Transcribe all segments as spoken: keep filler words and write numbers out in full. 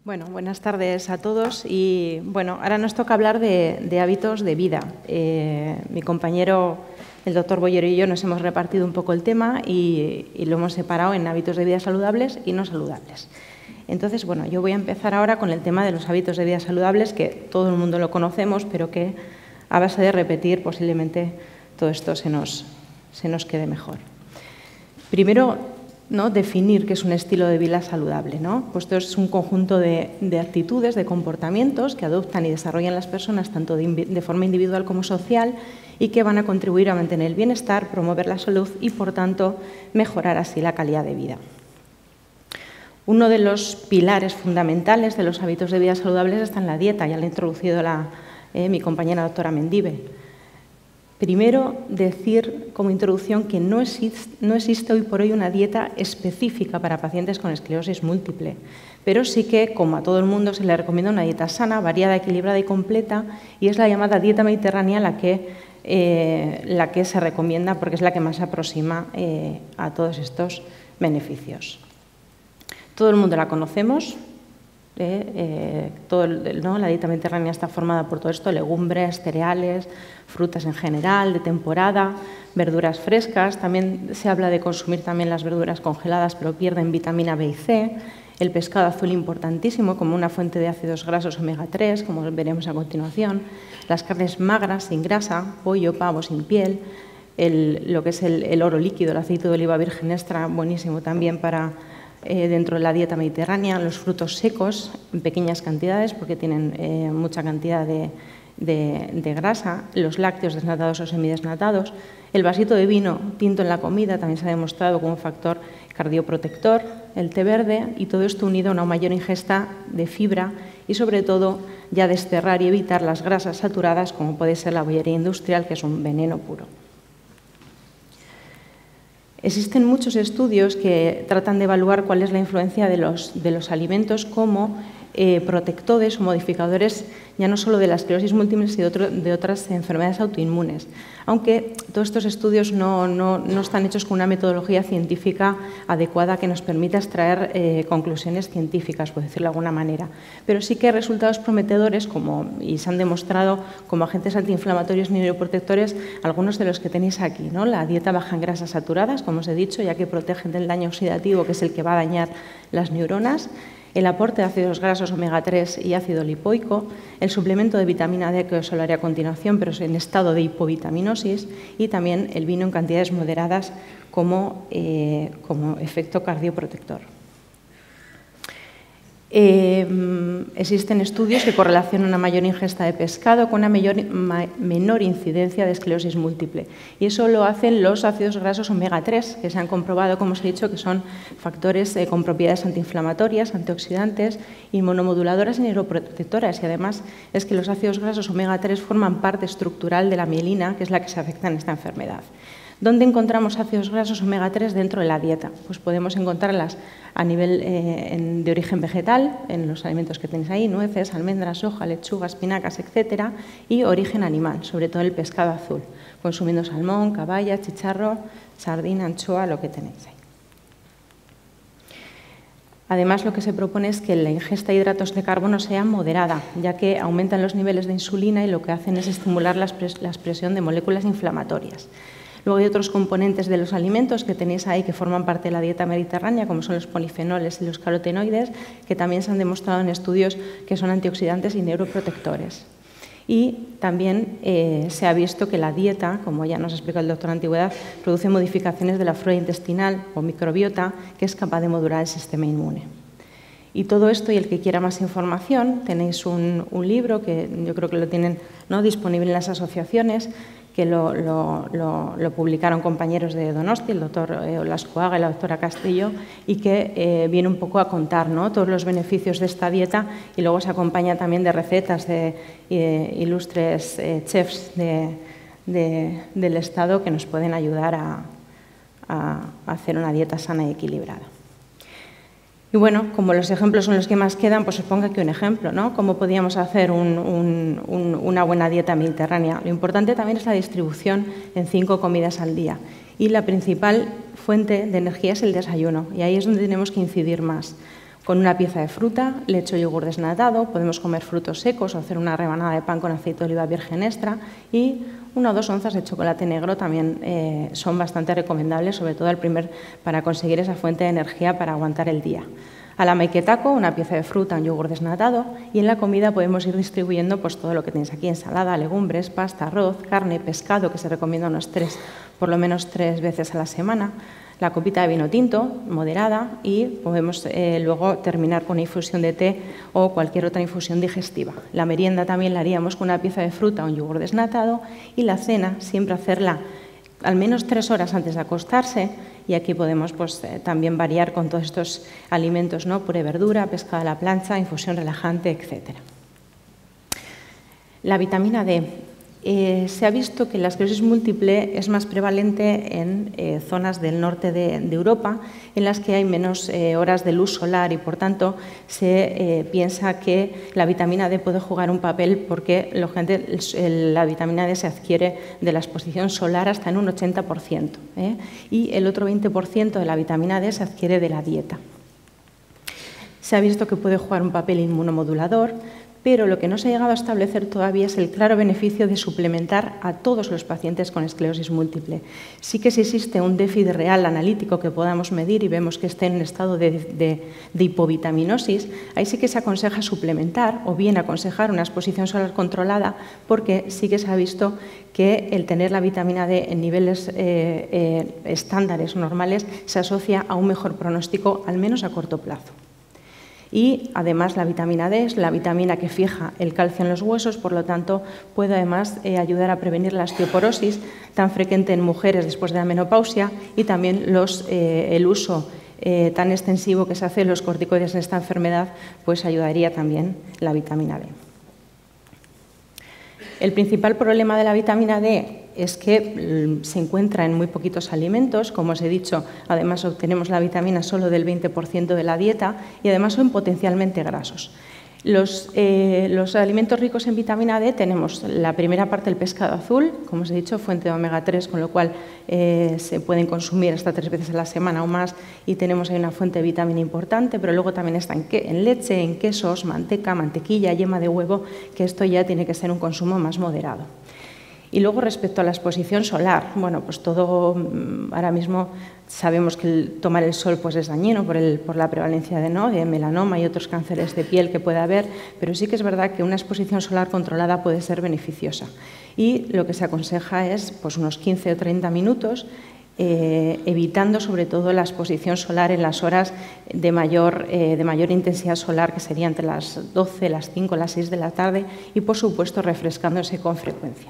Bueno, buenas tardes a todos y bueno, ahora nos toca hablar de, de hábitos de vida. Eh, mi compañero, el doctor Bollero y yo nos hemos repartido un poco el tema y, y lo hemos separado en hábitos de vida saludables y no saludables. Entonces, bueno, yo voy a empezar ahora con el tema de los hábitos de vida saludables, que todo el mundo lo conocemos, pero que a base de repetir posiblemente todo esto se nos, se nos quede mejor. Primero, ¿no? Definir qué es un estilo de vida saludable, ¿no? Pues esto es un conjunto de, de actitudes, de comportamientos que adoptan y desarrollan las personas tanto de, de forma individual como social y que van a contribuir a mantener el bienestar, promover la salud y, por tanto, mejorar así la calidad de vida. Uno de los pilares fundamentales de los hábitos de vida saludables está en la dieta, ya lo ha introducido la, eh, mi compañera doctora Mendive. Primero, decir como introducción que no existe, no existe hoy por hoy una dieta específica para pacientes con esclerosis múltiple, pero sí que, como a todo el mundo, se le recomienda una dieta sana, variada, equilibrada y completa, y es la llamada dieta mediterránea la que, eh, la que se recomienda porque es la que más se aproxima eh, a todos estos beneficios. Todo el mundo la conocemos. Eh, eh, todo el, ¿no? La dieta mediterránea está formada por todo esto, legumbres, cereales, frutas en general, de temporada, verduras frescas. También se habla de consumir también las verduras congeladas, pero pierden vitamina B y C. El pescado azul importantísimo como una fuente de ácidos grasos omega tres, como veremos a continuación. Las carnes magras, sin grasa, pollo, pavo, sin piel. El, lo que es el, el oro líquido, el aceite de oliva virgen extra, buenísimo también para Eh, dentro de la dieta mediterránea, los frutos secos en pequeñas cantidades porque tienen eh, mucha cantidad de, de, de grasa, los lácteos desnatados o semidesnatados, el vasito de vino tinto en la comida también se ha demostrado como un factor cardioprotector, el té verde y todo esto unido a una mayor ingesta de fibra y sobre todo ya desterrar y evitar las grasas saturadas como puede ser la bollería industrial, que es un veneno puro. Existen muchos estudios que tratan de evaluar cuál es la influencia de los, de los alimentos como eh, protectores o modificadores ya no solo de la esclerosis múltiple, sino de, otro, de otras enfermedades autoinmunes. Aunque todos estos estudios no, no, no están hechos con una metodología científica adecuada que nos permita extraer eh, conclusiones científicas, por decirlo de alguna manera. Pero sí que hay resultados prometedores como, y se han demostrado como agentes antiinflamatorios y neuroprotectores, algunos de los que tenéis aquí, ¿no? La dieta baja en grasas saturadas, como os he dicho, ya que protegen del daño oxidativo, que es el que va a dañar las neuronas. El aporte de ácidos grasos omega tres y ácido lipoico, el suplemento de vitamina D que os hablaré a continuación, pero en estado de hipovitaminosis, y también el vino en cantidades moderadas como, eh, como efecto cardioprotector. Eh, existen estudios que correlacionan una mayor ingesta de pescado con una mayor, ma, menor incidencia de esclerosis múltiple. Y eso lo hacen los ácidos grasos omega tres, que se han comprobado, como os he dicho, que son factores eh, con propiedades antiinflamatorias, antioxidantes, inmunomoduladoras y neuroprotectoras. Y además es que los ácidos grasos omega tres forman parte estructural de la mielina, que es la que se afecta en esta enfermedad. ¿Dónde encontramos ácidos grasos omega tres dentro de la dieta? Pues podemos encontrarlas a nivel eh, en, de origen vegetal, en los alimentos que tenéis ahí, nueces, almendras, soja, lechuga, espinacas, etcétera, y origen animal, sobre todo el pescado azul, consumiendo salmón, caballa, chicharro, sardina, anchoa, lo que tenéis ahí. Además, lo que se propone es que la ingesta de hidratos de carbono sea moderada, ya que aumentan los niveles de insulina y lo que hacen es estimular la expresión de moléculas inflamatorias. Luego hay otros componentes de los alimentos que tenéis ahí que forman parte de la dieta mediterránea, como son los polifenoles y los carotenoides, que también se han demostrado en estudios que son antioxidantes y neuroprotectores. Y también eh, se ha visto que la dieta, como ya nos explicó el doctor Antigüedad, produce modificaciones de la flora intestinal o microbiota que es capaz de modular el sistema inmune. Y todo esto, y el que quiera más información, tenéis un, un libro que yo creo que lo tienen, ¿no?, disponible en las asociaciones, que lo, lo, lo, lo publicaron compañeros de Donosti, el doctor eh, Olascoaga y la doctora Castillo, y que eh, viene un poco a contar, ¿no?, todos los beneficios de esta dieta, y luego se acompaña también de recetas de eh, ilustres eh, chefs de, de, del Estado que nos pueden ayudar a, a hacer una dieta sana y equilibrada. Y bueno, como los ejemplos son los que más quedan, pues os pongo aquí un ejemplo, ¿no? Cómo podíamos hacer un, un, un, una buena dieta mediterránea. Lo importante también es la distribución en cinco comidas al día. Y la principal fuente de energía es el desayuno, y ahí es donde tenemos que incidir más. Con una pieza de fruta, leche o yogur desnatado, podemos comer frutos secos o hacer una rebanada de pan con aceite de oliva virgen extra, y una o dos onzas de chocolate negro también eh, son bastante recomendables, sobre todo el primer, para conseguir esa fuente de energía para aguantar el día. A la maiketako, una pieza de fruta, un yogur desnatado, y en la comida podemos ir distribuyendo pues, todo lo que tenéis aquí: ensalada, legumbres, pasta, arroz, carne, pescado, que se recomienda unos tres, por lo menos tres veces a la semana, la copita de vino tinto, moderada, y podemos eh, luego terminar con una infusión de té o cualquier otra infusión digestiva. La merienda también la haríamos con una pieza de fruta o un yogur desnatado, y la cena siempre hacerla al menos tres horas antes de acostarse, y aquí podemos pues, eh, también variar con todos estos alimentos, ¿no? Puré verdura, pescado a la plancha, infusión relajante, etcétera. La vitamina D. Eh, se ha visto que la esclerosis múltiple es más prevalente en eh, zonas del norte de, de Europa, en las que hay menos eh, horas de luz solar, y por tanto se eh, piensa que la vitamina D puede jugar un papel, porque lógicamente el, la vitamina D se adquiere de la exposición solar hasta en un ochenta por ciento, ¿eh? y el otro veinte por ciento de la vitamina D se adquiere de la dieta. Se ha visto que puede jugar un papel inmunomodulador, pero lo que no se ha llegado a establecer todavía es el claro beneficio de suplementar a todos los pacientes con esclerosis múltiple. Sí que si existe un déficit real analítico que podamos medir y vemos que esté en estado de, de, de hipovitaminosis, ahí sí que se aconseja suplementar, o bien aconsejar una exposición solar controlada, porque sí que se ha visto que el tener la vitamina D en niveles eh, eh, estándares normales se asocia a un mejor pronóstico, al menos a corto plazo. Y además la vitamina D es la vitamina que fija el calcio en los huesos, por lo tanto puede además eh, ayudar a prevenir la osteoporosis tan frecuente en mujeres después de la menopausia, y también los, eh, el uso eh, tan extensivo que se hace de los corticoides en esta enfermedad, pues ayudaría también la vitamina D. El principal problema de la vitamina D es que se encuentra en muy poquitos alimentos. Como os he dicho, además obtenemos la vitamina solo del veinte por ciento de la dieta, y además son potencialmente grasos. Los, eh, los alimentos ricos en vitamina D tenemos la primera parte, el pescado azul, como os he dicho, fuente de omega tres, con lo cual eh, se pueden consumir hasta tres veces a la semana o más, y tenemos ahí una fuente de vitamina importante, pero luego también está en, que, en leche, en quesos, manteca, mantequilla, yema de huevo, que esto ya tiene que ser un consumo más moderado. Y luego, respecto a la exposición solar, bueno, pues todo, ahora mismo sabemos que el tomar el sol pues es dañino por, el, por la prevalencia de, ¿no? de melanoma y otros cánceres de piel que puede haber, pero sí que es verdad que una exposición solar controlada puede ser beneficiosa. Y lo que se aconseja es pues, unos quince o treinta minutos, eh, evitando sobre todo la exposición solar en las horas de mayor, eh, de mayor intensidad solar, que sería entre las doce, las cinco, las seis de la tarde, y por supuesto refrescándose con frecuencia.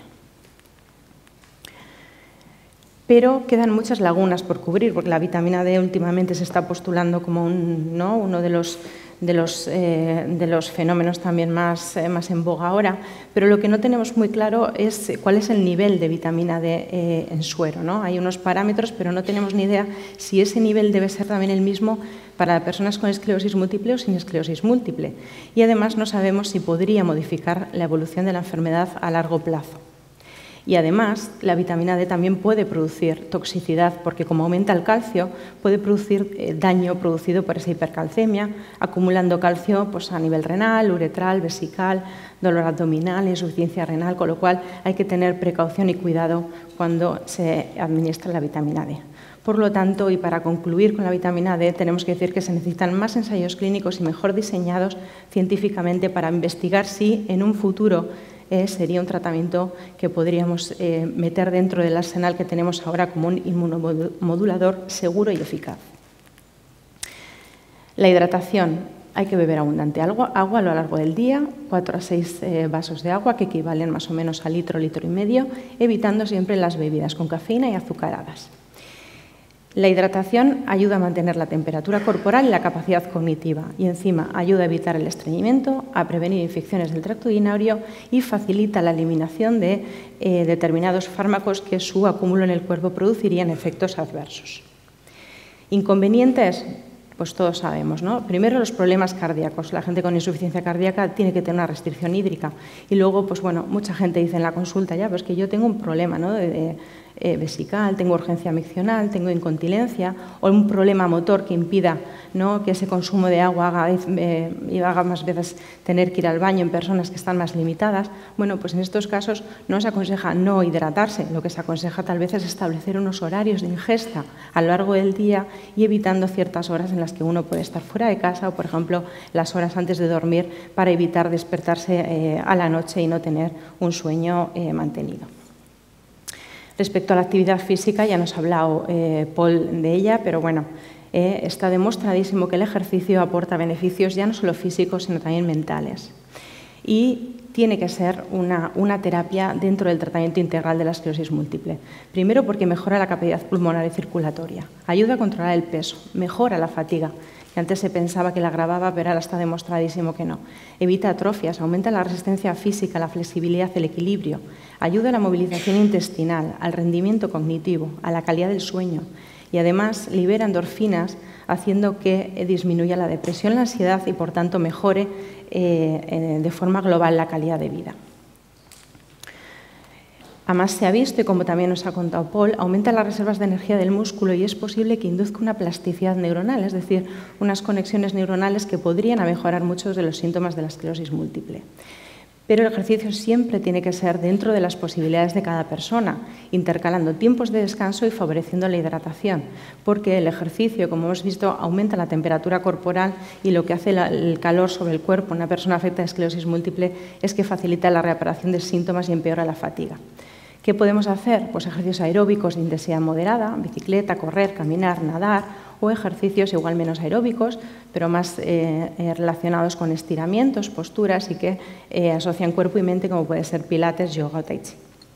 Pero quedan muchas lagunas por cubrir, porque la vitamina D últimamente se está postulando como un, ¿no? uno de los, de, los, eh, de los fenómenos también más, eh, más en boga ahora, pero lo que no tenemos muy claro es cuál es el nivel de vitamina D eh, en suero, ¿no? Hay unos parámetros, pero no tenemos ni idea si ese nivel debe ser también el mismo para personas con esclerosis múltiple o sin esclerosis múltiple. Y además no sabemos si podría modificar la evolución de la enfermedad a largo plazo. Y además, la vitamina D también puede producir toxicidad, porque como aumenta el calcio, puede producir eh, daño producido por esa hipercalcemia, acumulando calcio pues, a nivel renal, uretral, vesical, dolor abdominal, insuficiencia renal, con lo cual hay que tener precaución y cuidado cuando se administra la vitamina D. Por lo tanto, y para concluir con la vitamina D, tenemos que decir que se necesitan más ensayos clínicos y mejor diseñados científicamente para investigar si en un futuro Eh, sería un tratamiento que podríamos eh, meter dentro del arsenal que tenemos ahora como un inmunomodulador seguro y eficaz. La hidratación. Hay que beber abundante agua, agua a lo largo del día, cuatro a seis eh, vasos de agua, que equivalen más o menos a litro, litro y medio, evitando siempre las bebidas con cafeína y azucaradas. La hidratación ayuda a mantener la temperatura corporal y la capacidad cognitiva, y encima ayuda a evitar el estreñimiento, a prevenir infecciones del tracto urinario y facilita la eliminación de eh, determinados fármacos que su acúmulo en el cuerpo producirían efectos adversos. Inconvenientes, pues todos sabemos, ¿no? Primero, los problemas cardíacos. La gente con insuficiencia cardíaca tiene que tener una restricción hídrica, y luego, pues bueno, mucha gente dice en la consulta, ya, pues que yo tengo un problema, ¿no? de, de eh, vesical, tengo urgencia miccional, tengo incontinencia o un problema motor que impida, ¿no?, que ese consumo de agua haga, eh, y haga más veces tener que ir al baño en personas que están más limitadas. Bueno, pues en estos casos no se aconseja no hidratarse, lo que se aconseja tal vez es establecer unos horarios de ingesta a lo largo del día y evitando ciertas horas en las que uno puede estar fuera de casa o, por ejemplo, las horas antes de dormir para evitar despertarse eh, a la noche y no tener un sueño eh, mantenido. Respecto a la actividad física, ya nos ha hablado eh, Paul de ella, pero bueno, eh, está demostradísimo que el ejercicio aporta beneficios ya no solo físicos, sino también mentales. Y tiene que ser una, una terapia dentro del tratamiento integral de la esclerosis múltiple. Primero, porque mejora la capacidad pulmonar y circulatoria, ayuda a controlar el peso, mejora la fatiga, que antes se pensaba que la agravaba, pero ahora está demostradísimo que no. Evita atrofias, aumenta la resistencia física, la flexibilidad, el equilibrio, ayuda a la movilización intestinal, al rendimiento cognitivo, a la calidad del sueño y además libera endorfinas, haciendo que disminuya la depresión, la ansiedad y, por tanto, mejore eh, de forma global la calidad de vida. Además, se ha visto, y como también nos ha contado Paul, aumenta las reservas de energía del músculo y es posible que induzca una plasticidad neuronal, es decir, unas conexiones neuronales que podrían mejorar muchos de los síntomas de la esclerosis múltiple. Pero el ejercicio siempre tiene que ser dentro de las posibilidades de cada persona, intercalando tiempos de descanso y favoreciendo la hidratación, porque el ejercicio, como hemos visto, aumenta la temperatura corporal y lo que hace el calor sobre el cuerpo en una persona afecta de esclerosis múltiple es que facilita la reaparición de síntomas y empeora la fatiga. ¿Qué podemos hacer? Pues ejercicios aeróbicos de intensidad moderada, bicicleta, correr, caminar, nadar, o ejercicios igual menos aeróbicos, pero más eh, eh, relacionados con estiramientos, posturas y que eh, asocian cuerpo y mente, como puede ser pilates, yoga o tai chi.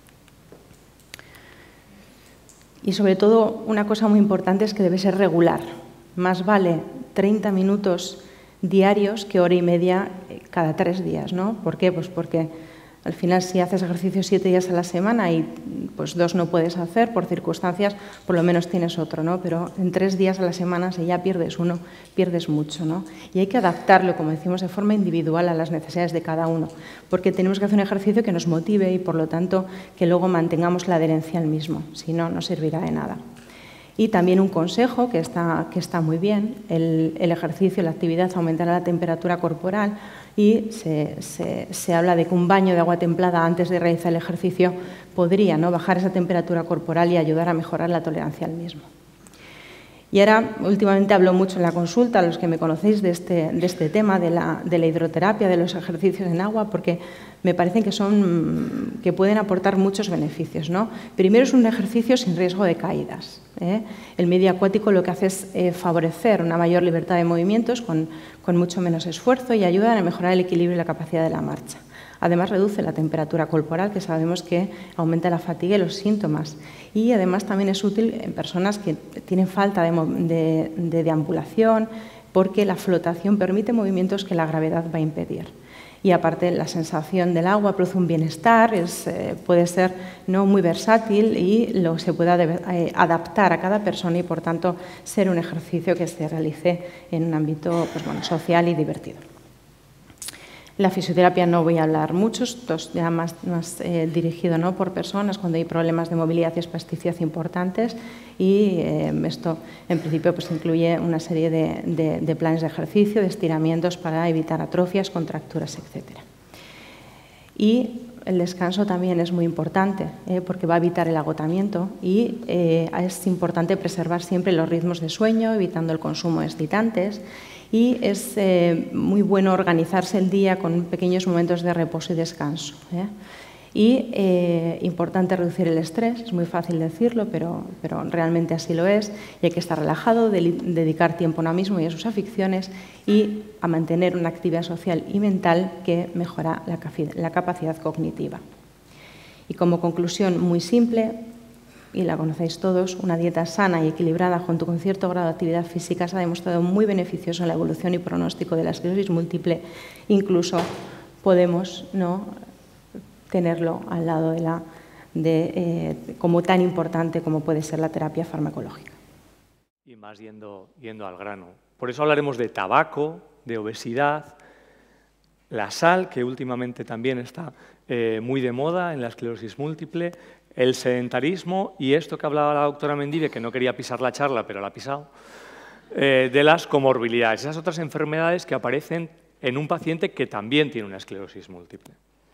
Y sobre todo, una cosa muy importante es que debe ser regular. Más vale treinta minutos diarios que hora y media cada tres días, ¿no? ¿Por qué? Pues porque al final, si haces ejercicio siete días a la semana y pues dos no puedes hacer por circunstancias, por lo menos tienes otro, ¿no? Pero en tres días a la semana, si ya pierdes uno, pierdes mucho, ¿no? Y hay que adaptarlo, como decimos, de forma individual a las necesidades de cada uno, porque tenemos que hacer un ejercicio que nos motive y, por lo tanto, que luego mantengamos la adherencia al mismo. Si no, no servirá de nada. Y también un consejo que está, que está muy bien, el, el ejercicio, la actividad aumentará la temperatura corporal y se, se, se habla de que un baño de agua templada antes de realizar el ejercicio podría, ¿no?, bajar esa temperatura corporal y ayudar a mejorar la tolerancia al mismo. Y ahora, últimamente hablo mucho en la consulta, los que me conocéis, de este, de este tema, de la, de la hidroterapia, de los ejercicios en agua, porque me parecen que, son, que pueden aportar muchos beneficios, ¿no? Primero, es un ejercicio sin riesgo de caídas, ¿eh? El medio acuático lo que hace es eh, favorecer una mayor libertad de movimientos con, con mucho menos esfuerzo y ayuda a mejorar el equilibrio y la capacidad de la marcha. Además, reduce la temperatura corporal, que sabemos que aumenta la fatiga y los síntomas. Y además también es útil en personas que tienen falta de, de, de deambulación, porque la flotación permite movimientos que la gravedad va a impedir. Y aparte, la sensación del agua produce un bienestar, es, eh, puede ser no muy versátil y lo, se puede eh, adaptar a cada persona y, por tanto, ser un ejercicio que se realice en un ámbito pues, bueno, social y divertido. La fisioterapia no voy a hablar mucho, esto es ya más, más eh, dirigido, ¿no?, por personas cuando hay problemas de movilidad y espasticidad importantes y eh, esto en principio pues, incluye una serie de, de, de planes de ejercicio, de estiramientos para evitar atrofias, contracturas, etcétera. Y el descanso también es muy importante eh, porque va a evitar el agotamiento y eh, es importante preservar siempre los ritmos de sueño, evitando el consumo de excitantes. Y es eh, muy bueno organizarse el día con pequeños momentos de reposo y descanso, ¿eh? Y eh, importante reducir el estrés, es muy fácil decirlo, pero, pero realmente así lo es. Y hay que estar relajado, de, dedicar tiempo a uno mismo y a sus aficiones y a mantener una actividad social y mental que mejora la, la capacidad cognitiva. Y como conclusión muy simple, y la conocéis todos, una dieta sana y equilibrada junto con cierto grado de actividad física se ha demostrado muy beneficioso en la evolución y pronóstico de la esclerosis múltiple. Incluso podemos, ¿no?, tenerlo al lado de la, de, eh, como tan importante como puede ser la terapia farmacológica. Y más yendo, yendo al grano. Por eso hablaremos de tabaco, de obesidad, la sal, que últimamente también está eh, muy de moda en la esclerosis múltiple, el sedentarismo y esto que hablaba la doctora Mendive, que no quería pisar la charla, pero la ha pisado, eh, de las comorbilidades, esas otras enfermedades que aparecen en un paciente que también tiene una esclerosis múltiple.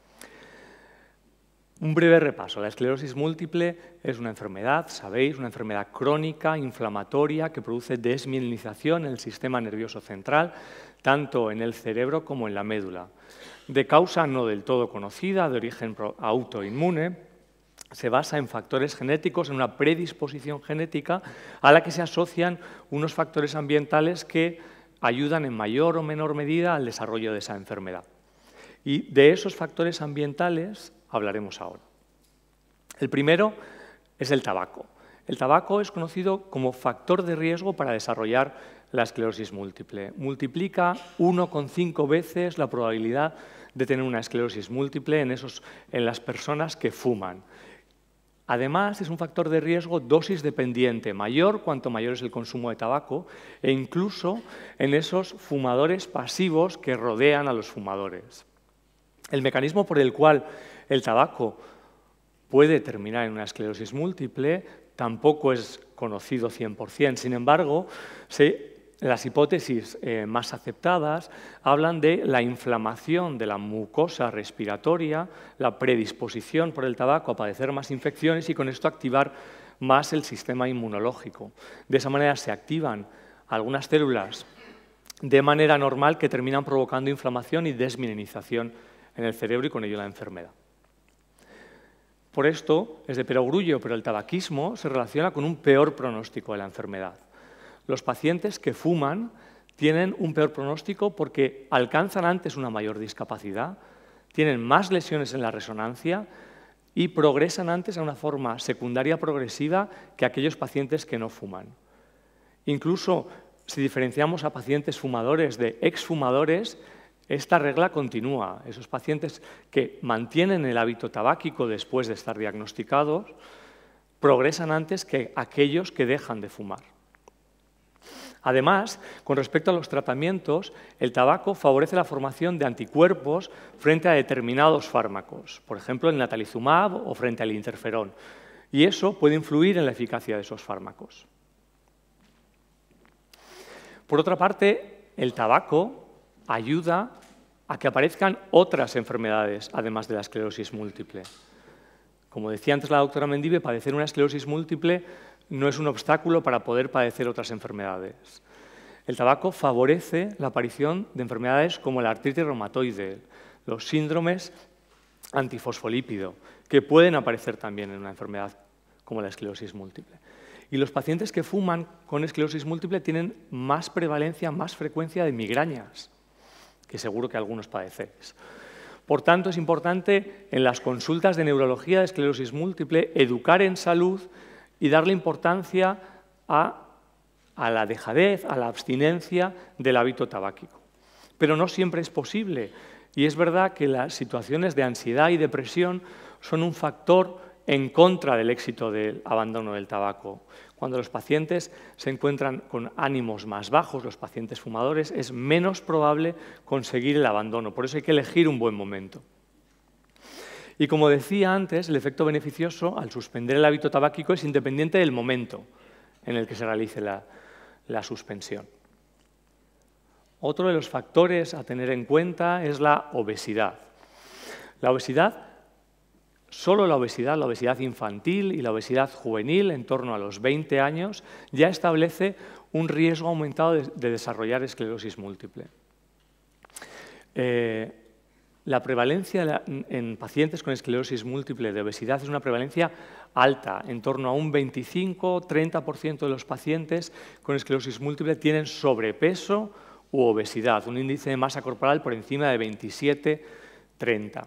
Un breve repaso. La esclerosis múltiple es una enfermedad, sabéis, una enfermedad crónica, inflamatoria, que produce desmielinización en el sistema nervioso central, tanto en el cerebro como en la médula. De causa no del todo conocida, de origen autoinmune, se basa en factores genéticos, en una predisposición genética a la que se asocian unos factores ambientales que ayudan en mayor o menor medida al desarrollo de esa enfermedad. Y de esos factores ambientales hablaremos ahora. El primero es el tabaco. El tabaco es conocido como factor de riesgo para desarrollar la esclerosis múltiple. Multiplica uno coma cinco veces la probabilidad de tener una esclerosis múltiple en, esos, en las personas que fuman. Además, es un factor de riesgo dosis dependiente, mayor cuanto mayor es el consumo de tabaco, e incluso en esos fumadores pasivos que rodean a los fumadores. El mecanismo por el cual el tabaco puede terminar en una esclerosis múltiple tampoco es conocido cien por cien. Sin embargo, se, las hipótesis eh, más aceptadas hablan de la inflamación de la mucosa respiratoria, la predisposición por el tabaco a padecer más infecciones y con esto activar más el sistema inmunológico. De esa manera se activan algunas células de manera normal que terminan provocando inflamación y desmielinización en el cerebro y con ello la enfermedad. Por esto es de perogrullo, pero el tabaquismo se relaciona con un peor pronóstico de la enfermedad. Los pacientes que fuman tienen un peor pronóstico porque alcanzan antes una mayor discapacidad, tienen más lesiones en la resonancia y progresan antes a una forma secundaria progresiva que aquellos pacientes que no fuman. Incluso si diferenciamos a pacientes fumadores de exfumadores, esta regla continúa. Esos pacientes que mantienen el hábito tabáquico después de estar diagnosticados progresan antes que aquellos que dejan de fumar. Además, con respecto a los tratamientos, el tabaco favorece la formación de anticuerpos frente a determinados fármacos, por ejemplo, el natalizumab o frente al interferón, y eso puede influir en la eficacia de esos fármacos. Por otra parte, el tabaco ayuda a que aparezcan otras enfermedades, además de la esclerosis múltiple. Como decía antes la doctora Mendive, padecer una esclerosis múltiple no es un obstáculo para poder padecer otras enfermedades. El tabaco favorece la aparición de enfermedades como la artritis reumatoide, los síndromes antifosfolípido, que pueden aparecer también en una enfermedad como la esclerosis múltiple. Y los pacientes que fuman con esclerosis múltiple tienen más prevalencia, más frecuencia de migrañas, que seguro que algunos padecéis. Por tanto, es importante en las consultas de neurología de esclerosis múltiple educar en salud y darle importancia a, a la dejadez, a la abstinencia del hábito tabáquico. Pero no siempre es posible, y es verdad que las situaciones de ansiedad y depresión son un factor en contra del éxito del abandono del tabaco. Cuando los pacientes se encuentran con ánimos más bajos, los pacientes fumadores, es menos probable conseguir el abandono. Por eso hay que elegir un buen momento. Y como decía antes, el efecto beneficioso al suspender el hábito tabáquico es independiente del momento en el que se realice la, la suspensión. Otro de los factores a tener en cuenta es la obesidad. La obesidad Solo la obesidad, la obesidad infantil y la obesidad juvenil, en torno a los veinte años, ya establece un riesgo aumentado de, de desarrollar esclerosis múltiple. Eh, la prevalencia la, en pacientes con esclerosis múltiple de obesidad es una prevalencia alta, en torno a un veinticinco a treinta por ciento de los pacientes con esclerosis múltiple tienen sobrepeso u obesidad, un índice de masa corporal por encima de veintisiete a treinta.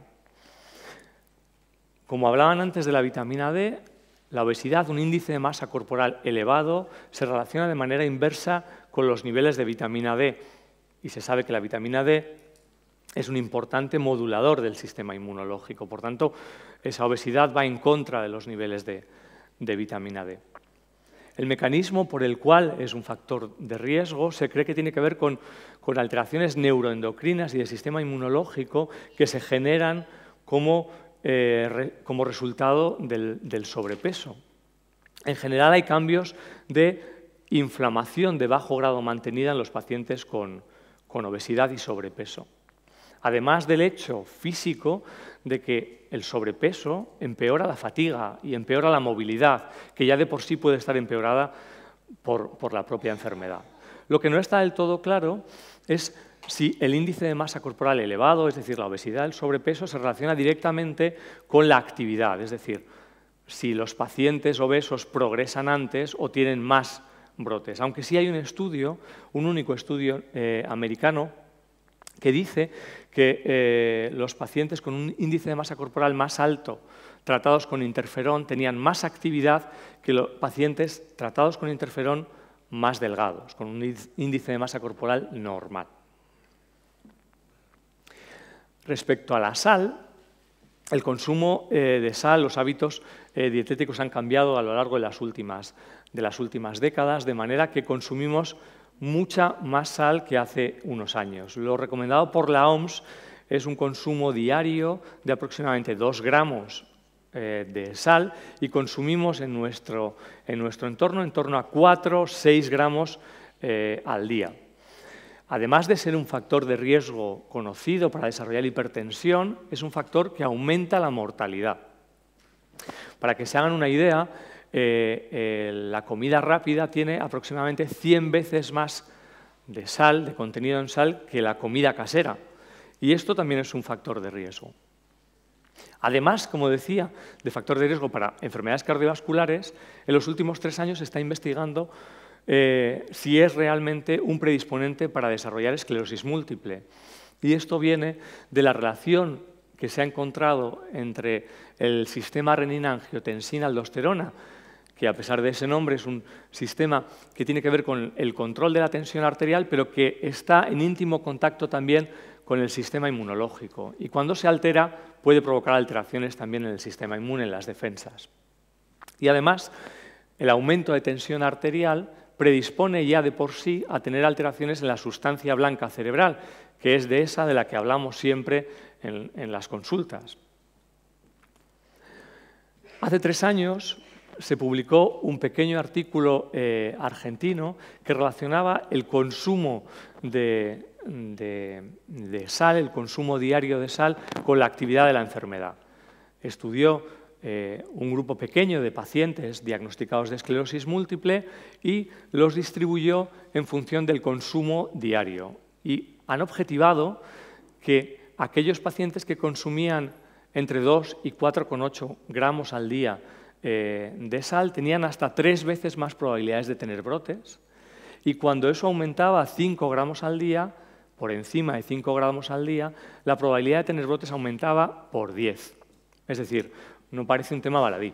Como hablaban antes de la vitamina D, la obesidad, un índice de masa corporal elevado, se relaciona de manera inversa con los niveles de vitamina D. Y se sabe que la vitamina D es un importante modulador del sistema inmunológico. Por tanto, esa obesidad va en contra de los niveles de, de vitamina D. El mecanismo por el cual es un factor de riesgo se cree que tiene que ver con, con alteraciones neuroendocrinas y del sistema inmunológico que se generan como eh, re, como resultado del, del sobrepeso. En general hay cambios de inflamación de bajo grado mantenida en los pacientes con, con obesidad y sobrepeso. Además del hecho físico de que el sobrepeso empeora la fatiga y empeora la movilidad, que ya de por sí puede estar empeorada por, por la propia enfermedad. Lo que no está del todo claro es si el índice de masa corporal elevado, es decir, la obesidad, el sobrepeso, se relaciona directamente con la actividad, es decir, si los pacientes obesos progresan antes o tienen más brotes. Aunque sí hay un estudio, un único estudio eh, americano, que dice que eh, los pacientes con un índice de masa corporal más alto, tratados con interferón, tenían más actividad que los pacientes tratados con interferón más delgados, con un índice de masa corporal normal. Respecto a la sal, el consumo eh, de sal, los hábitos eh, dietéticos han cambiado a lo largo de las, últimas, de las últimas décadas, de manera que consumimos mucha más sal que hace unos años. Lo recomendado por la O M S es un consumo diario de aproximadamente dos gramos eh, de sal y consumimos en nuestro, en nuestro entorno en torno a cuatro o seis gramos eh, al día. Además de ser un factor de riesgo conocido para desarrollar hipertensión, es un factor que aumenta la mortalidad. Para que se hagan una idea, eh, eh, la comida rápida tiene aproximadamente cien veces más de sal, de contenido en sal, que la comida casera. Y esto también es un factor de riesgo. Además, como decía, de factor de riesgo para enfermedades cardiovasculares, en los últimos tres años se está investigando Eh, si es realmente un predisponente para desarrollar esclerosis múltiple. Y esto viene de la relación que se ha encontrado entre el sistema renina-angiotensina-aldosterona, que a pesar de ese nombre es un sistema que tiene que ver con el control de la tensión arterial, pero que está en íntimo contacto también con el sistema inmunológico. Y cuando se altera, puede provocar alteraciones también en el sistema inmune, en las defensas. Y además, el aumento de tensión arterial predispone ya de por sí a tener alteraciones en la sustancia blanca cerebral, que es de esa de la que hablamos siempre en, en las consultas. Hace tres años se publicó un pequeño artículo eh, argentino que relacionaba el consumo de, de, de sal, el consumo diario de sal, con la actividad de la enfermedad. Estudió Eh, un grupo pequeño de pacientes diagnosticados de esclerosis múltiple y los distribuyó en función del consumo diario. Y han objetivado que aquellos pacientes que consumían entre dos y cuatro coma ocho gramos al día eh, de sal tenían hasta tres veces más probabilidades de tener brotes, y cuando eso aumentaba a cinco gramos al día, por encima de cinco gramos al día, la probabilidad de tener brotes aumentaba por diez. Es decir, no parece un tema baladí.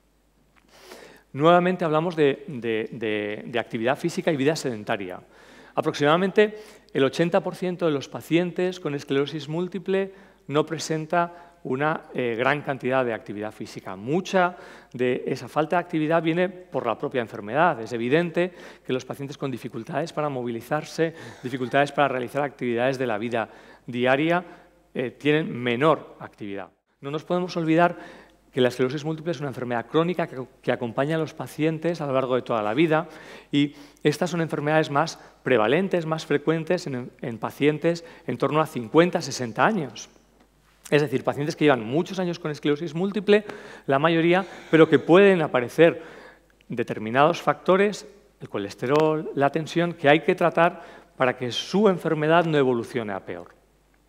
Nuevamente hablamos de, de, de, de actividad física y vida sedentaria. Aproximadamente el ochenta por ciento de los pacientes con esclerosis múltiple no presenta una eh, gran cantidad de actividad física. Mucha de esa falta de actividad viene por la propia enfermedad. Es evidente que los pacientes con dificultades para movilizarse, dificultades para realizar actividades de la vida diaria, eh, tienen menor actividad. No nos podemos olvidar que la esclerosis múltiple es una enfermedad crónica que, que acompaña a los pacientes a lo largo de toda la vida, y estas son enfermedades más prevalentes, más frecuentes en, en pacientes en torno a cincuenta a sesenta años. Es decir, pacientes que llevan muchos años con esclerosis múltiple, la mayoría, pero que pueden aparecer determinados factores, el colesterol, la tensión, que hay que tratar para que su enfermedad no evolucione a peor.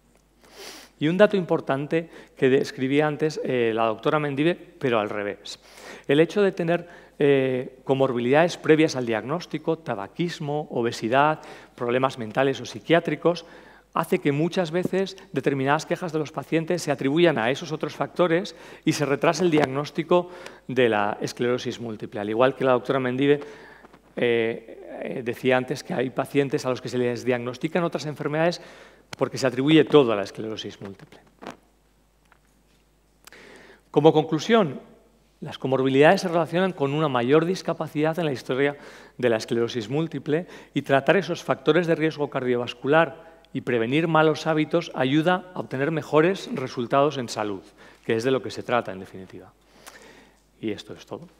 Y un dato importante que describía antes eh, la doctora Mendive, pero al revés. El hecho de tener eh, comorbilidades previas al diagnóstico, tabaquismo, obesidad, problemas mentales o psiquiátricos, hace que muchas veces determinadas quejas de los pacientes se atribuyan a esos otros factores y se retrase el diagnóstico de la esclerosis múltiple. Al igual que la doctora Mendive eh, eh, decía antes que hay pacientes a los que se les diagnostican otras enfermedades porque se atribuye todo a la esclerosis múltiple. Como conclusión, las comorbilidades se relacionan con una mayor discapacidad en la historia de la esclerosis múltiple, y tratar esos factores de riesgo cardiovascular y prevenir malos hábitos ayuda a obtener mejores resultados en salud, que es de lo que se trata en definitiva. Y esto es todo.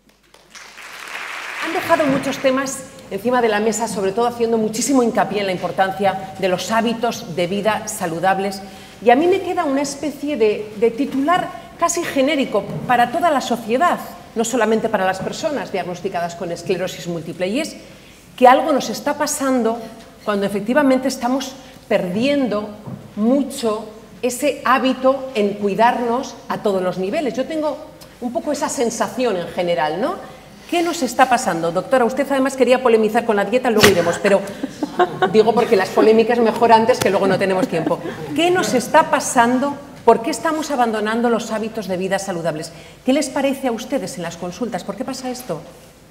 Han dejado muchos temas encima de la mesa, sobre todo haciendo muchísimo hincapié en la importancia de los hábitos de vida saludables. Y a mí me queda una especie de, de titular casi genérico para toda la sociedad, no solamente para las personas diagnosticadas con esclerosis múltiple, y es que algo nos está pasando cuando efectivamente estamos perdiendo mucho ese hábito en cuidarnos a todos los niveles. Yo tengo un poco esa sensación en general, ¿no? ¿Qué nos está pasando? Doctora, usted además quería polemizar con la dieta, luego iremos, pero digo porque las polémicas mejor antes, que luego no tenemos tiempo. ¿Qué nos está pasando? ¿Por qué estamos abandonando los hábitos de vida saludables? ¿Qué les parece a ustedes en las consultas? ¿Por qué pasa esto?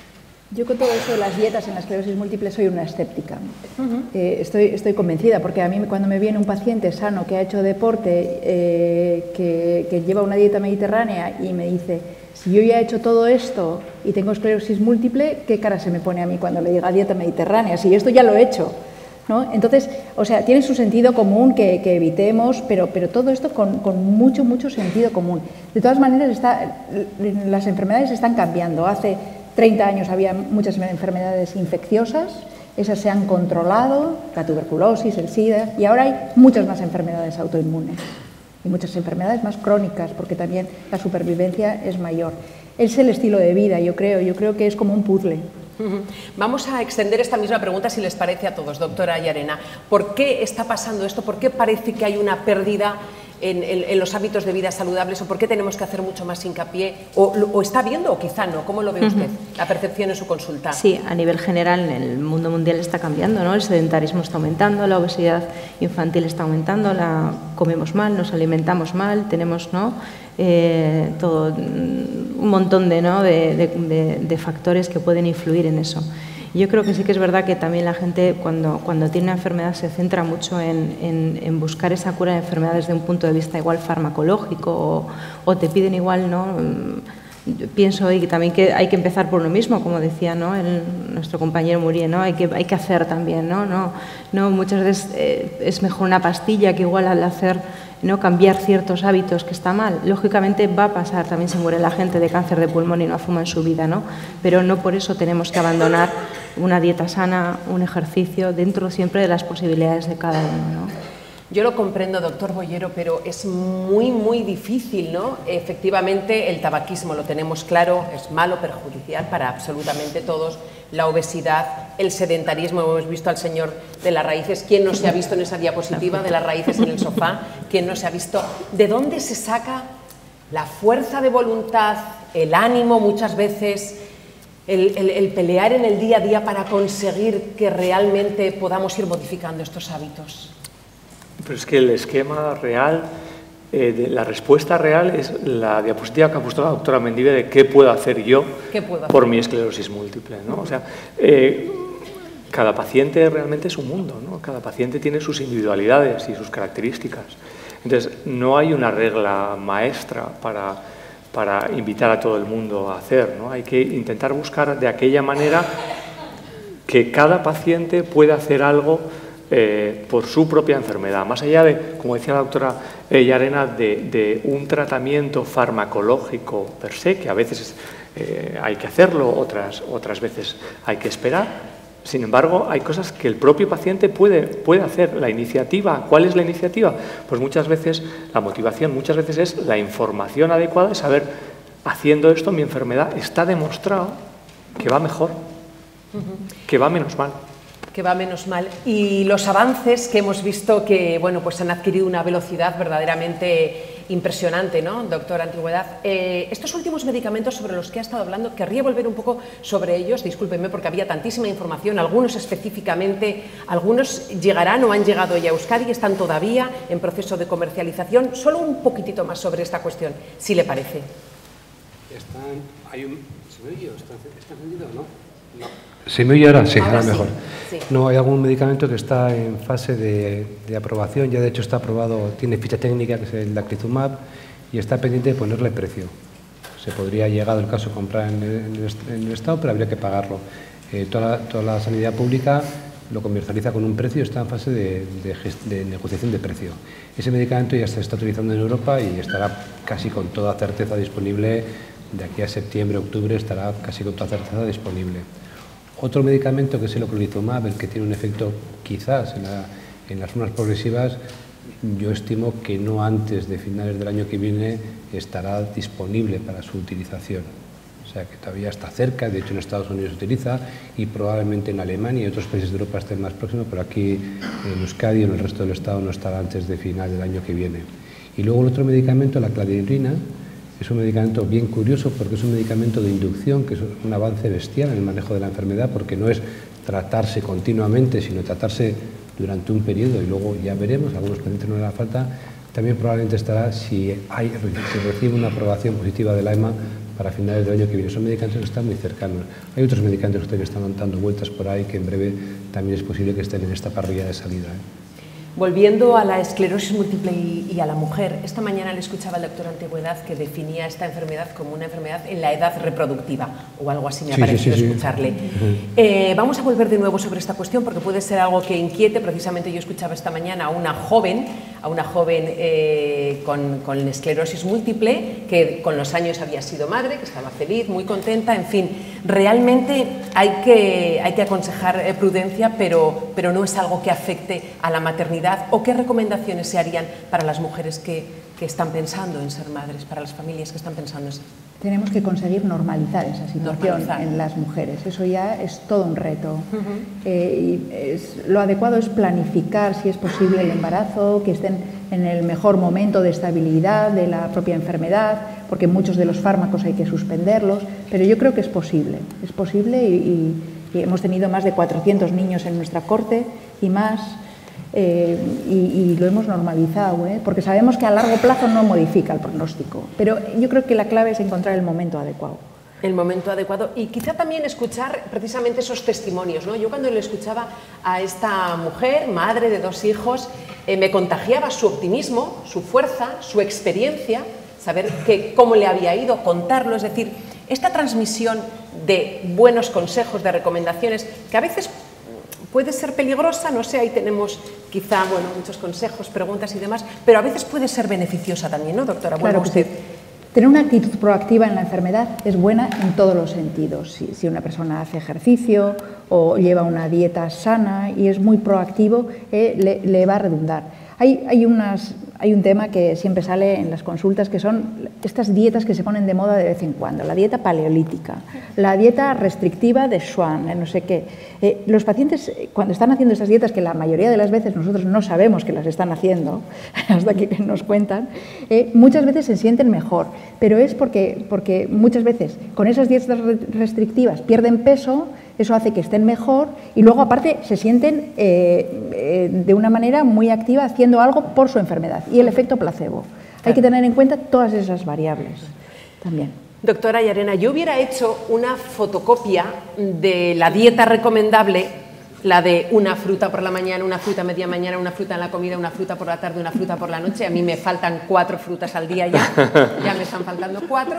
Yo con todo eso de las dietas en la esclerosis múltiple soy una escéptica. Uh-huh. eh, estoy, estoy convencida, porque a mí cuando me viene un paciente sano que ha hecho deporte, eh, que, que lleva una dieta mediterránea y me dice, si yo ya he hecho todo esto y tengo esclerosis múltiple, ¿qué cara se me pone a mí cuando le diga dieta mediterránea? Si esto ya lo he hecho, ¿no? Entonces, o sea, tiene su sentido común que, que evitemos, pero, pero todo esto con, con mucho, mucho sentido común. De todas maneras, está, las enfermedades están cambiando. Hace treinta años había muchas enfermedades infecciosas, esas se han controlado, la tuberculosis, el SIDA, y ahora hay muchas más enfermedades autoinmunes y muchas enfermedades más crónicas, porque también la supervivencia es mayor. Es el estilo de vida, yo creo, yo creo que es como un puzzle. Vamos a extender esta misma pregunta, si les parece a todos, doctora Llarena. ¿Por qué está pasando esto? ¿Por qué parece que hay una pérdida en, en, en los hábitos de vida saludables? ¿O por qué tenemos que hacer mucho más hincapié? ¿O, o está viendo o quizá no? ¿Cómo lo ve usted, uh-huh. la percepción en su consulta? Sí, a nivel general en el mundo mundial está cambiando, ¿no? El sedentarismo está aumentando, la obesidad infantil está aumentando, la comemos mal, nos alimentamos mal, tenemos, ¿no? Eh, todo, un montón de, ¿no? de, de, de, de factores que pueden influir en eso. Yo creo que sí que es verdad que también la gente cuando, cuando tiene una enfermedad se centra mucho en, en, en buscar esa cura de enfermedades desde un punto de vista igual farmacológico o, o te piden igual, ¿no? Yo pienso y también que hay que empezar por uno mismo, como decía, ¿no? El, nuestro compañero Muriel, ¿no? Hay que, hay que hacer también, ¿no? No, no muchas veces eh, es mejor una pastilla que igual al hacer, ¿no? Cambiar ciertos hábitos que está mal. Lógicamente va a pasar, también se muere la gente de cáncer de pulmón y no fuma en su vida, ¿no? Pero no por eso tenemos que abandonar una dieta sana, un ejercicio, dentro siempre de las posibilidades de cada uno, ¿no? Yo lo comprendo, doctor Boyero, pero es muy, muy difícil, ¿no? Efectivamente, el tabaquismo, lo tenemos claro, es malo, perjudicial para absolutamente todos. La obesidad, el sedentarismo, hemos visto al señor de las raíces. ¿Quién no se ha visto en esa diapositiva de las raíces en el sofá? ¿Quién no se ha visto? ¿De dónde se saca la fuerza de voluntad, el ánimo muchas veces, el, el, el pelear en el día a día para conseguir que realmente podamos ir modificando estos hábitos? Pero es que el esquema real, eh, de, la respuesta real es la diapositiva que ha puesto la doctora Mendive de qué puedo hacer yo puedo hacer? por mi esclerosis múltiple, ¿no? O sea, eh, cada paciente realmente es un mundo, ¿no? Cada paciente tiene sus individualidades y sus características. Entonces, no hay una regla maestra para, para invitar a todo el mundo a hacer, ¿no? Hay que intentar buscar de aquella manera que cada paciente pueda hacer algo Eh, por su propia enfermedad, más allá de, como decía la doctora eh, Llarena, de, de un tratamiento farmacológico per se, que a veces eh, hay que hacerlo, otras, otras veces hay que esperar. Sin embargo, hay cosas que el propio paciente puede, puede hacer. La iniciativa, ¿cuál es la iniciativa? Pues muchas veces, la motivación muchas veces es la información adecuada de saber, haciendo esto mi enfermedad está demostrado que va mejor, uh-huh. que va menos mal. Que va menos mal. Y los avances que hemos visto que, bueno, pues han adquirido una velocidad verdaderamente impresionante, ¿no, doctora Antigüedad? Eh, estos últimos medicamentos sobre los que ha estado hablando, querría volver un poco sobre ellos, discúlpenme porque había tantísima información, algunos específicamente, algunos llegarán o han llegado ya a Euskadi y están todavía en proceso de comercialización. Solo un poquitito más sobre esta cuestión, si le parece. Están, hay un, ¿se me oye? ¿Está, está encendido o no? No. ¿Se me oye ahora? Sí, ahora, ahora mejor. Sí, sí. No, hay algún medicamento que está en fase de, de aprobación, ya de hecho está aprobado, tiene ficha técnica, que es el daclizumab, y está pendiente de ponerle precio. Se podría, llegado el caso, comprar en el, en el, en el Estado, pero habría que pagarlo. Eh, toda, la, toda la sanidad pública lo comercializa con un precio y está en fase de, de, de negociación de precio. Ese medicamento ya se está utilizando en Europa y estará casi con toda certeza disponible de aquí a septiembre, octubre, estará casi con toda certeza disponible. Otro medicamento que es el ocrelizumab, el que tiene un efecto quizás en, la, en las formas progresivas, yo estimo que no antes de finales del año que viene estará disponible para su utilización. O sea que todavía está cerca, de hecho en Estados Unidos se utiliza y probablemente en Alemania y otros países de Europa estén más próximos, pero aquí en Euskadi y en el resto del Estado no estará antes de final del año que viene. Y luego el otro medicamento, la claridrina, es un medicamento bien curioso porque es un medicamento de inducción, que es un avance bestial en el manejo de la enfermedad, porque no es tratarse continuamente, sino tratarse durante un periodo y luego ya veremos, a algunos pacientes no le hará falta. También probablemente estará, si, hay, si recibe una aprobación positiva de la E M A, para finales del año que viene. Son medicamentos que están muy cercanos. Hay otros medicamentos que están dando vueltas por ahí que en breve también es posible que estén en esta parrilla de salida, ¿eh? Volviendo a la esclerosis múltiple y, y a la mujer, esta mañana le escuchaba al doctor Antigüedad que definía esta enfermedad como una enfermedad en la edad reproductiva o algo así, me ha sí, parecido sí, sí, escucharle. Sí. Eh, vamos a volver de nuevo sobre esta cuestión porque puede ser algo que inquiete. Precisamente yo escuchaba esta mañana a una joven, a una joven eh, con, con esclerosis múltiple que con los años había sido madre, que estaba feliz, muy contenta, en fin. Realmente hay que, hay que aconsejar eh, prudencia, pero, pero no es algo que afecte a la maternidad. ¿O qué recomendaciones se harían para las mujeres que, que están pensando en ser madres, para las familias que están pensando en ser? Tenemos que conseguir normalizar esa situación normalizar. en las mujeres. Eso ya es todo un reto. Uh-huh. eh, y es, lo adecuado es planificar, si es posible, el embarazo, que estén en el mejor momento de estabilidad de la propia enfermedad, porque muchos de los fármacos hay que suspenderlos, pero yo creo que es posible. Es posible y, y, y hemos tenido más de cuatrocientos niños en nuestra corte y más. Eh, y, y lo hemos normalizado, ¿eh? Porque sabemos que a largo plazo no modifica el pronóstico, pero yo creo que la clave es encontrar el momento adecuado. El momento adecuado y quizá también escuchar precisamente esos testimonios, ¿no? Yo cuando le escuchaba a esta mujer, madre de dos hijos, eh, me contagiaba su optimismo, su fuerza, su experiencia, saber que, cómo le había ido, contarlo, es decir, esta transmisión de buenos consejos, de recomendaciones, que a veces puede ser peligrosa, no sé, ahí tenemos quizá, bueno, muchos consejos, preguntas y demás, pero a veces puede ser beneficiosa también, ¿no, doctora? Claro que sí. Tener una actitud proactiva en la enfermedad es buena en todos los sentidos. Si, si una persona hace ejercicio o lleva una dieta sana y es muy proactivo, eh, le, le va a redundar. Hay, hay, unas, hay un tema que siempre sale en las consultas, que son estas dietas que se ponen de moda de vez en cuando. La dieta paleolítica, la dieta restrictiva de Schwann, no sé qué. Eh, los pacientes, cuando están haciendo esas dietas, que la mayoría de las veces nosotros no sabemos que las están haciendo, hasta que nos cuentan, eh, muchas veces se sienten mejor. Pero es porque, porque muchas veces con esas dietas restrictivas pierden peso, eso hace que estén mejor y luego aparte se sienten eh, eh, de una manera muy activa haciendo algo por su enfermedad. Y el efecto placebo. Claro. Hay que tener en cuenta todas esas variables también. Doctora Llarena, yo hubiera hecho una fotocopia de la dieta recomendable, la de una fruta por la mañana, una fruta a media mañana, una fruta en la comida, una fruta por la tarde, una fruta por la noche. A mí me faltan cuatro frutas al día ya, ya me están faltando cuatro.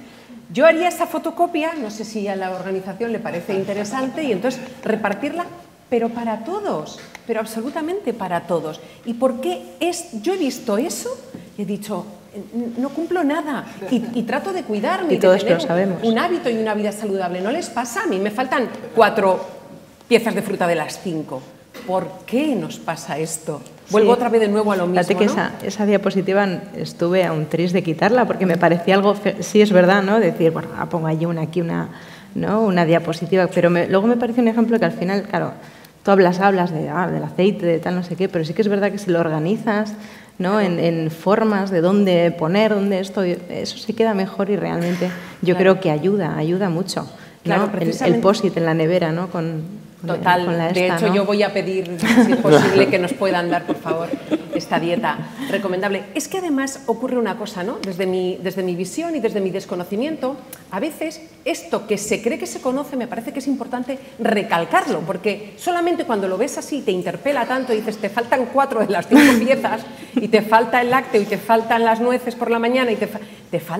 Yo haría esa fotocopia, no sé si a la organización le parece interesante, y entonces repartirla, pero para todos, pero absolutamente para todos. ¿Y por qué es? Yo he visto eso y he dicho, no cumplo nada y, y trato de cuidarme y de todos tener lo sabemos. Un hábito y una vida saludable. ¿No les pasa? A mí me faltan cuatro piezas de fruta de las cinco. ¿Por qué nos pasa esto? Vuelvo sí. otra vez de nuevo a lo mismo, Fíjate que ¿no? esa, esa diapositiva estuve a un tris de quitarla porque me parecía algo, fe... sí es verdad, ¿no? Decir, bueno, pongo allí una, aquí una, ¿no? una diapositiva, pero me, luego me parece un ejemplo que al final, claro, tú hablas, hablas de, ah, del aceite, de tal, no sé qué, pero sí que es verdad que si lo organizas, ¿no? En, en formas de dónde poner, dónde esto, eso se queda mejor y realmente yo claro. creo que ayuda, ayuda mucho, ¿no? Claro, el, el post-it en la nevera, ¿no? Con, Total, con la esta, de hecho ¿no? yo voy a pedir, si es posible, que nos puedan dar, por favor, esta dieta recomendable. Es que además ocurre una cosa, ¿no? Desde mi, desde mi visión y desde mi desconocimiento, a veces esto que se cree que se conoce me parece que es importante recalcarlo, porque solamente cuando lo ves así te interpela tanto y dices, te faltan cuatro de las cinco piezas y te falta el lácteo y te faltan las nueces por la mañana y te, fa te falta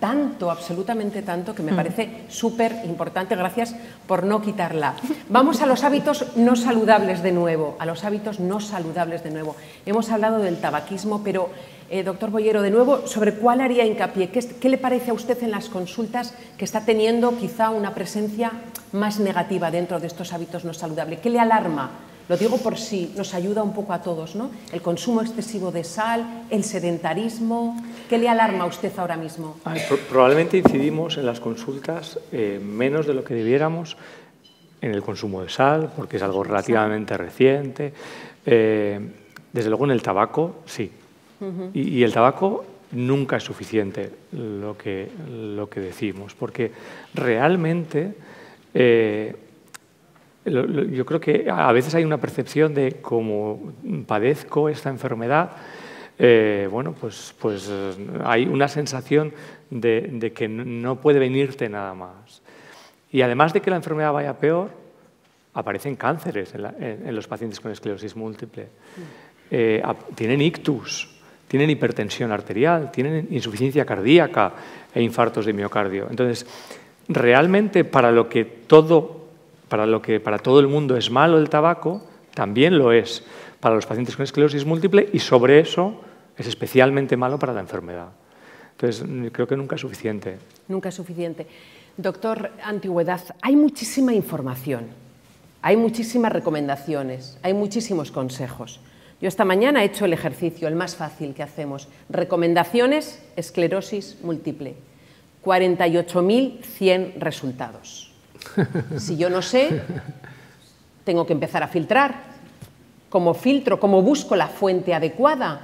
tanto, absolutamente tanto, que me parece súper importante. Gracias por no quitarla. Vamos a los hábitos no saludables de nuevo, a los hábitos no saludables de nuevo. Hemos hablado del tabaquismo, pero, eh, doctor Boyero, de nuevo, ¿sobre cuál haría hincapié? ¿Qué, ¿Qué le parece a usted en las consultas que está teniendo quizá una presencia más negativa dentro de estos hábitos no saludables? ¿Qué le alarma? Lo digo por si nos ayuda un poco a todos, ¿no? El consumo excesivo de sal, el sedentarismo. ¿Qué le alarma a usted ahora mismo? Ay, probablemente incidimos en las consultas eh, menos de lo que debiéramos en el consumo de sal, porque es algo relativamente reciente. Eh, desde luego en el tabaco, sí. Uh-huh. y, y el tabaco nunca es suficiente lo que, lo que decimos, porque realmente... Eh, Yo creo que a veces hay una percepción de cómo padezco esta enfermedad, eh, bueno, pues, pues hay una sensación de, de que no puede venirte nada más. Y además de que la enfermedad vaya peor, aparecen cánceres en, la, en, en los pacientes con esclerosis múltiple. Eh, tienen ictus, tienen hipertensión arterial, tienen insuficiencia cardíaca e infartos de miocardio. Entonces, realmente para lo que todo... Para lo que para todo el mundo es malo el tabaco, también lo es para los pacientes con esclerosis múltiple y sobre eso es especialmente malo para la enfermedad. Entonces, creo que nunca es suficiente. Nunca es suficiente. Doctor Antigüedad, hay muchísima información, hay muchísimas recomendaciones, hay muchísimos consejos. Yo esta mañana he hecho el ejercicio, el más fácil que hacemos. Recomendaciones, esclerosis múltiple. cuarenta y ocho mil cien resultados. Si yo no sé, tengo que empezar a filtrar. ¿Cómo filtro? ¿Cómo busco la fuente adecuada?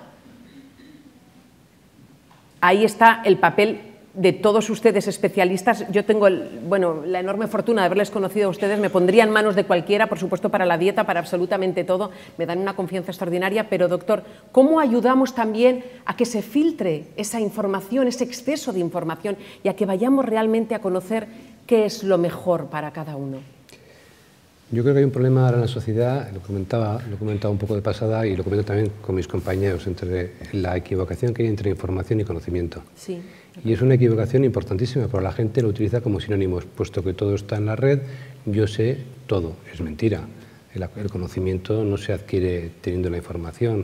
Ahí está el papel de todos ustedes especialistas. Yo tengo el, bueno, la enorme fortuna de haberles conocido a ustedes. Me pondría en manos de cualquiera, por supuesto, para la dieta, para absolutamente todo. Me dan una confianza extraordinaria. Pero, doctor, ¿cómo ayudamos también a que se filtre esa información, ese exceso de información, y a que vayamos realmente a conocer qué es lo mejor para cada uno? Yo creo que hay un problema ahora en la sociedad, lo comentaba, lo comentaba un poco de pasada y lo comento también con mis compañeros, entre la equivocación que hay entre información y conocimiento. Sí. Y es una equivocación importantísima, pero la gente lo utiliza como sinónimos, puesto que todo está en la red, yo sé todo, es mentira. El, el conocimiento no se adquiere teniendo la información.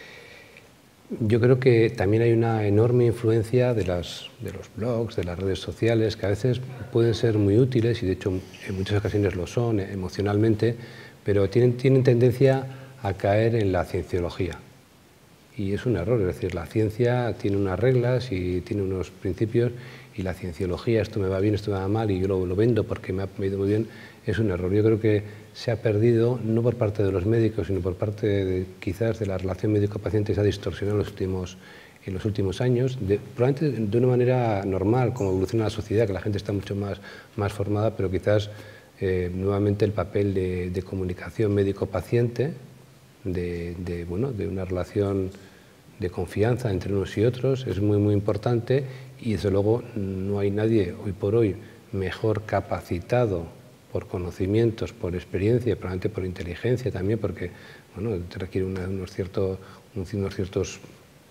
Yo creo que también hay una enorme influencia de, las, de los blogs, de las redes sociales, que a veces pueden ser muy útiles y de hecho en muchas ocasiones lo son emocionalmente, pero tienen, tienen tendencia a caer en la cienciología. Y es un error, es decir, la ciencia tiene unas reglas y tiene unos principios y la cienciología, esto me va bien, esto me va mal y yo lo, lo vendo porque me ha ido muy bien, es un error. Yo creo que se ha perdido, no por parte de los médicos, sino por parte de, quizás de la relación médico-paciente, se ha distorsionado en los últimos, en los últimos años, de, probablemente de una manera normal, como evoluciona la sociedad, que la gente está mucho más, más formada, pero quizás eh, nuevamente el papel de, de comunicación médico-paciente, de, de, bueno, de una relación de confianza entre unos y otros, es muy, muy importante y desde luego no hay nadie hoy por hoy mejor capacitado por conocimientos, por experiencia, probablemente por inteligencia también, porque bueno, te requiere una, unos, cierto, unos ciertos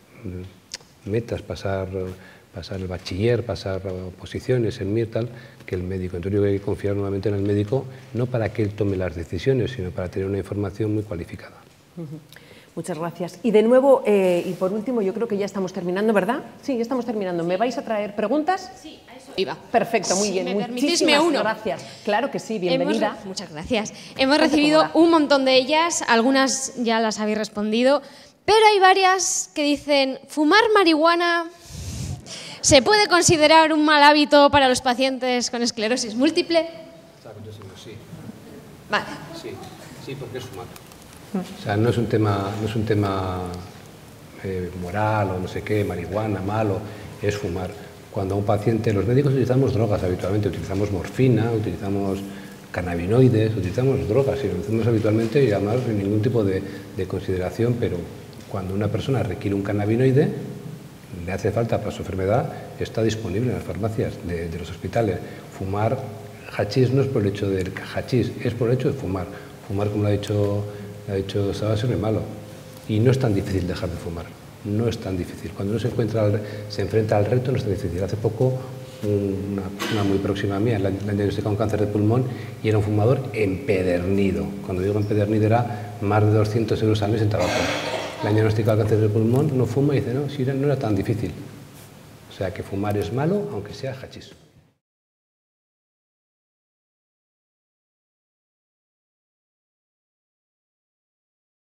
metas, pasar, pasar el bachiller, pasar oposiciones en M I R, tal, que el médico. Entonces yo creo que hay que confiar nuevamente en el médico, no para que él tome las decisiones, sino para tener una información muy cualificada. Uh-huh. Muchas gracias. Y de nuevo, eh, y por último, yo creo que ya estamos terminando, ¿verdad? Sí, ya estamos terminando. ¿Me vais a traer preguntas? Sí, a eso iba. Perfecto, muy bien. Si me Muchísimas uno. gracias. Claro que sí, bienvenida. Hemos, muchas gracias. Hemos recibido cómoda. un montón de ellas, algunas ya las habéis respondido, pero hay varias que dicen, ¿fumar marihuana se puede considerar un mal hábito para los pacientes con esclerosis múltiple? Sí. Vale. Sí, sí, porque es fumar. O sea, no es un tema, no es un tema eh, moral o no sé qué, marihuana, malo, es fumar. Cuando a un paciente, los médicos utilizamos drogas habitualmente, utilizamos morfina, utilizamos cannabinoides, utilizamos drogas y lo hacemos habitualmente y además sin ningún tipo de, de consideración, pero cuando una persona requiere un cannabinoide, le hace falta para su enfermedad, está disponible en las farmacias de, de los hospitales. Fumar hachís no es por el hecho del hachís, es por el hecho de fumar. Fumar, como lo ha dicho... ha dicho Sabas, no es malo y no es tan difícil dejar de fumar. no es tan difícil. Cuando uno se, encuentra, se enfrenta al reto no es tan difícil. Hace poco, una, una muy próxima mía, le han diagnosticado un cáncer de pulmón y era un fumador empedernido. Cuando digo empedernido era más de doscientos euros al mes en tabaco. Le han diagnosticado cáncer de pulmón, no fuma y dice, no, si no era tan difícil. O sea que fumar es malo, aunque sea hachís.